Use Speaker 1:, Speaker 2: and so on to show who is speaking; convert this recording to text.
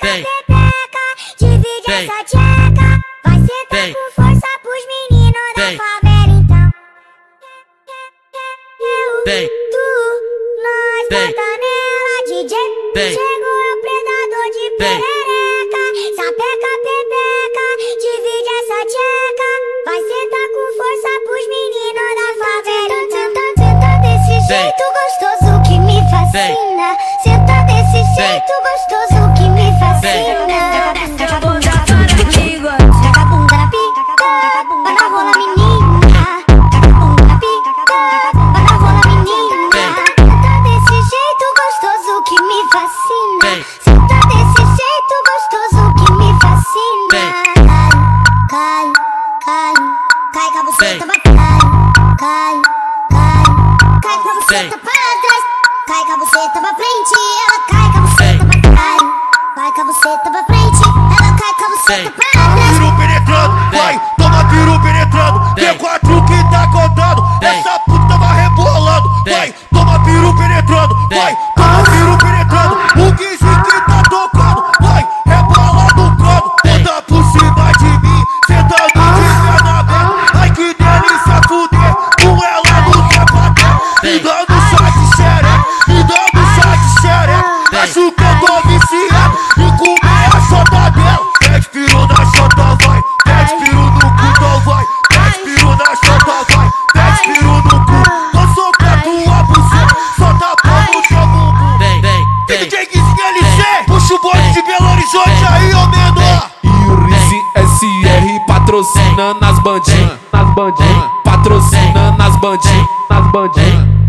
Speaker 1: pepeca, divide essa tcheca. Vai sentar com força pros meninos da favela então. Eu, tu, nós, bota nela, DJ. Chegou o predador de perereca. Sapeca, pepeca, divide essa tcheca. Vai sentar com força pros meninos da favela então. Senta desse jeito gostoso que me fascina. Senta desse jeito gostoso que me fascina. Taca a bunda para comigo. Taca a bunda na pica, vai na rola menina. Taca a bunda na pica, vai na rola menina. Senta desse jeito gostoso que me fascina. Senta desse jeito gostoso que me fascina. Cai, cai, cai com a buceta pra trás. Cai, cai, cai com a buceta pra trás. Cai com a buceta pra frente, ela cai com a buceta pra trás. Vai com a buceta pra frente, ela cai com a buceta pra trás.
Speaker 2: Piru penetrando, vai, toma piru penetrando. D4 que tá contando, essa puta tava rebolando. Vai, toma piru penetrando, vai, toma piru penetrando. O guizinho que tá tocando, vai, rebola no cano. Toda por cima de mim, sentando de perna aberta. Ai que delícia fuder, com ela no sapatel. Me dando chá de xereca, me dando chá de xereca. Acho que eu tô viciado e comer a chota dela. 10 piru na chota vai, 10 piru no cu não vai. 10 piru na chota vai, 10 piru no cu. Tô socando tua buceta, só tá pão no teu bumbum. DJ Guizinho LG, puxa o bonde de Belo Horizonte aí, ô menor.
Speaker 3: Yurizin SR patrocina nas bandinhas, patrocina nas bandinhas,